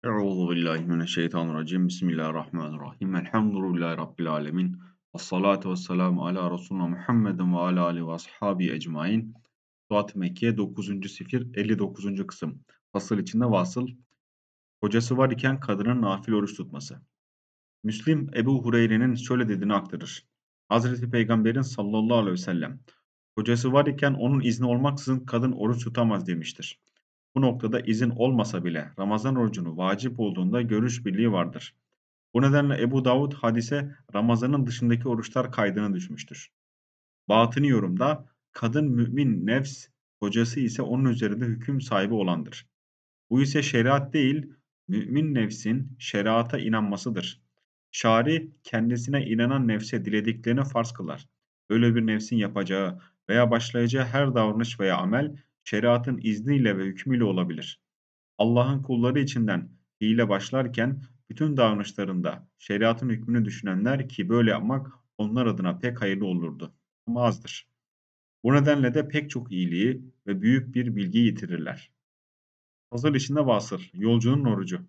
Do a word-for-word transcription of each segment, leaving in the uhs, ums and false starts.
Euzu billahi mineşşeytanirracim. Bismillahirrahmanirrahim. Elhamdülillahi Rabbil alemin. Esselatu vesselamu ala Resulina Muhammedin ve ala alihi ve ashabi ecmain. Suat-ı Mekke dokuzuncu sifir elli dokuzuncu kısım. Fasıl içinde vasıl. Kocası var iken kadının nafile oruç tutması. Müslim Ebu Hureyre'nin şöyle dediğini aktarır. Hazreti Peygamber'in sallallahu aleyhi ve sellem kocası var iken onun izni olmaksızın kadın oruç tutamaz demiştir. Bu noktada izin olmasa bile Ramazan orucunu vacip olduğunda görüş birliği vardır. Bu nedenle Ebu Davud hadise Ramazan'ın dışındaki oruçlar kaydına düşmüştür. Batıni yorumda kadın mümin nefs, kocası ise onun üzerinde hüküm sahibi olandır. Bu ise şeriat değil, mümin nefsin şeriata inanmasıdır. Şari kendisine inanan nefse dilediklerini farz kılar. Böyle bir nefsin yapacağı veya başlayacağı her davranış veya amel şeriatın izniyle ve hükmüyle olabilir. Allah'ın kulları içinden fiile başlarken bütün davranışlarında şeriatın hükmünü düşünenler ki böyle yapmak onlar adına pek hayırlı olurdu. Ama azdır. Bu nedenle de pek çok iyiliği ve büyük bir bilgiyi yitirirler. Hazır işinde vasıl, yolcunun orucu.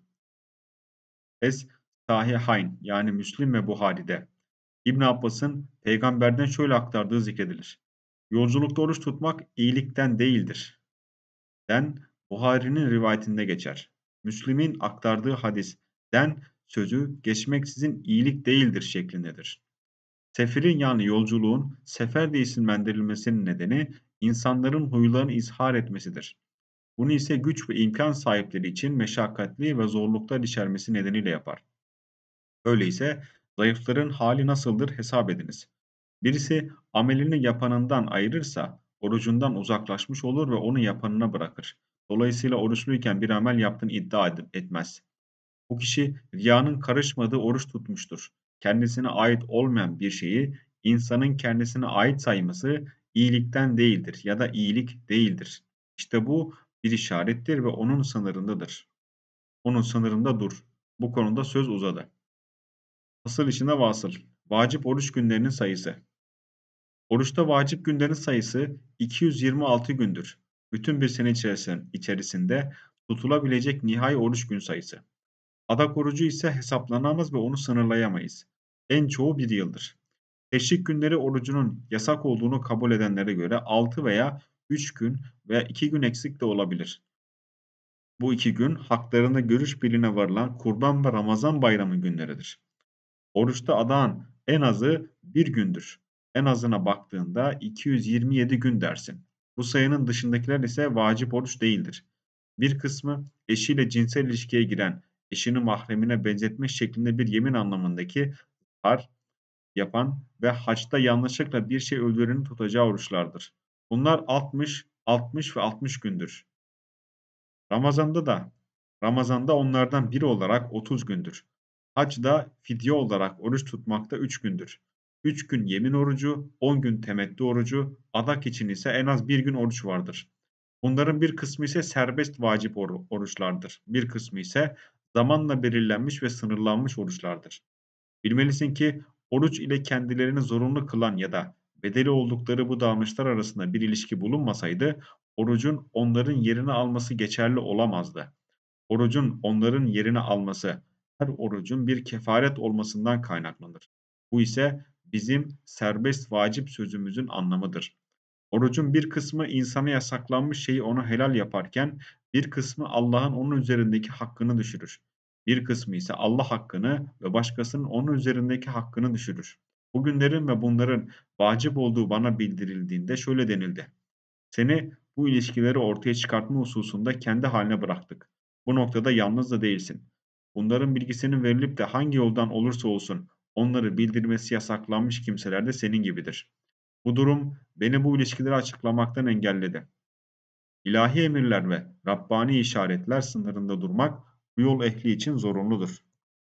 Es Sahihayn yani Müslim ve Buhari'de İbn Abbas'ın peygamberden şöyle aktardığı zikredilir. Yolculukta oruç tutmak iyilikten değildir. Den Buhari'nin rivayetinde geçer. Müslim'in aktardığı hadis den sözü geçmeksizin iyilik değildir şeklindedir. Seferin yani yolculuğun sefer diye isimlendirilmesinin nedeni insanların huylarını izhar etmesidir. Bunu ise güç ve imkan sahipleri için meşakkatli ve zorluklar içermesi nedeniyle yapar. Öyleyse zayıfların hali nasıldır hesap ediniz. Birisi amelini yapanından ayırırsa orucundan uzaklaşmış olur ve onu yapanına bırakır. Dolayısıyla oruçluyken bir amel yaptığını iddia etmez. Bu kişi riyanın karışmadığı oruç tutmuştur. Kendisine ait olmayan bir şeyi insanın kendisine ait sayması iyilikten değildir ya da iyilik değildir. İşte bu bir işarettir ve onun sınırındadır. Onun sınırında dur. Bu konuda söz uzadı. Asıl işine vasıl. Vacip oruç günlerinin sayısı. Oruçta vacip günlerin sayısı iki yüz yirmi altı gündür. Bütün bir sene içerisinde tutulabilecek nihai oruç gün sayısı. Adak orucu ise hesaplanamaz ve onu sınırlayamayız. En çoğu bir yıldır. Teşrik günleri orucunun yasak olduğunu kabul edenlere göre altı veya üç gün veya iki gün eksik de olabilir. Bu iki gün haklarında görüş birliğine varılan Kurban ve Ramazan bayramı günleridir. Oruçta adağın en azı bir gündür. En azına baktığında iki yüz yirmi yedi gün dersin. Bu sayının dışındakiler ise vacip oruç değildir. Bir kısmı eşiyle cinsel ilişkiye giren, eşini mahremine benzetmek şeklinde bir yemin anlamındaki har yapan ve haçta yanlışlıkla bir şey öldürenin tutacağı oruçlardır. Bunlar altmış, altmış ve altmış gündür. Ramazanda da Ramazanda onlardan biri olarak otuz gündür. Hacda fidye olarak oruç tutmakta üç gündür. üç gün yemin orucu, on gün temettü orucu, adak için ise en az bir gün oruç vardır. Bunların bir kısmı ise serbest vacip oru- oruçlardır. Bir kısmı ise zamanla belirlenmiş ve sınırlanmış oruçlardır. Bilmelisin ki oruç ile kendilerini zorunlu kılan ya da bedeli oldukları bu davranışlar arasında bir ilişki bulunmasaydı orucun onların yerini alması geçerli olamazdı. Orucun onların yerini alması her orucun bir kefaret olmasından kaynaklanır. Bu ise bizim serbest vacip sözümüzün anlamıdır. Orucun bir kısmı insana yasaklanmış şeyi ona helal yaparken bir kısmı Allah'ın onun üzerindeki hakkını düşürür. Bir kısmı ise Allah hakkını ve başkasının onun üzerindeki hakkını düşürür. Bugünlerin ve bunların vacip olduğu bana bildirildiğinde şöyle denildi. Seni bu ilişkileri ortaya çıkartma hususunda kendi haline bıraktık. Bu noktada yalnız da değilsin. Bunların bilgisinin verilip de hangi yoldan olursa olsun onları bildirmesi yasaklanmış kimseler de senin gibidir. Bu durum beni bu ilişkileri açıklamaktan engelledi. İlahi emirler ve Rabbani işaretler sınırında durmak bu yol ehli için zorunludur.